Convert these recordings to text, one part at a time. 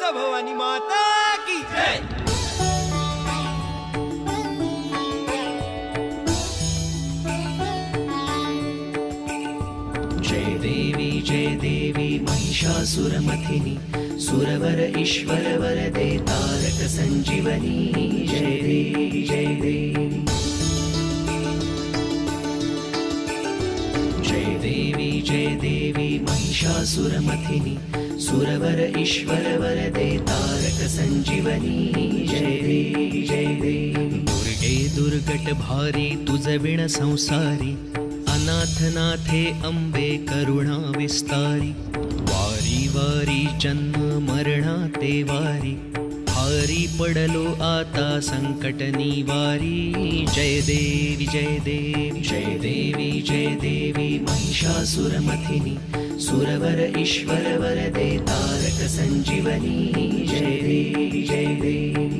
तुळजा भवानी माता की जय. जय देवी महिषासुरमथिनी सुरवर ईश्वर वरदे तारक संजीवनी. जय देवी जय देवी. जय देवी महिषासुरमथिनी सुरवर ईश्वर वरदे तारक संजीवनी. जय देवी जय देवी. दुर्गे दुर्गट भारी तुझ विण संसारी अनाथ नाथे अंबे करुणा विस्तारी. वारी वारी जन्म मरणा ते वारी भारी पडलो आता संकट निवारी. जय देवी जय देवी. जय देवी महिषासुरमथिनी सुरवर ईश्वर वरदे तारक संजीवनी. जय देवी जय देवी.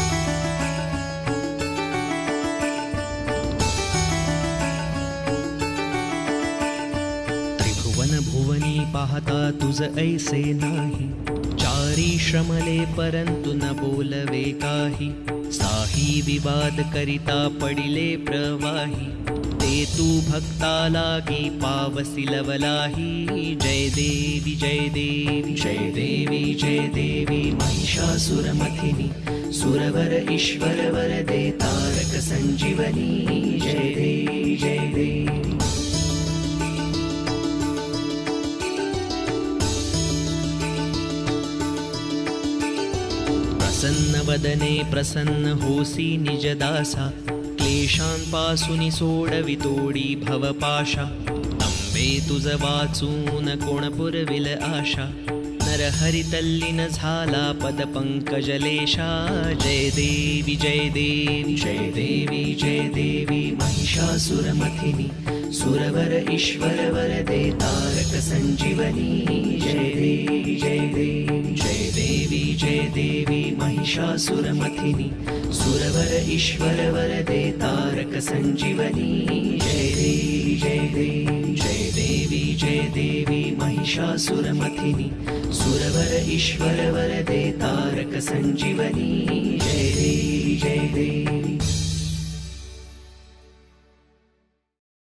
भुवनी पाहता तुझ ऐसे नाही चारी श्रमले परंतु न बोलवे काही. साही विवाद करिता पडिले प्रवाही ते तू भक्ता लागी पावसी लवलाही. जय देवी जय देवी. जय देवी महिषासुरमथिनी सुरवर ईश्वर वरदे तारक संजीवनी. जय देवी जय देवी. प्रसन्न वदने प्रसन्न होसी निजदासा क्लेशांपासून सोडवितोडी भवपाशा. अंबे तुझ वाचून कोण पुरविल आशा नरहरी तल्लीन झाला पद पंकजलेशा. जय देवी जय देवी. जय देवी महिषासुरमथिनी सुरवर ईश्वर वरदे तारक संजीवनी. जय देवी जय देवी. जय देवी महिषासुरमथिनी सुरवर ईश्वर वरदे तारक संजीवनी. जय देवी जय देवी. जय देवी महिषासुरमथिनी सुरवर ईश्वर वरदे तारक संजीवनी. जय देवी जय देवी.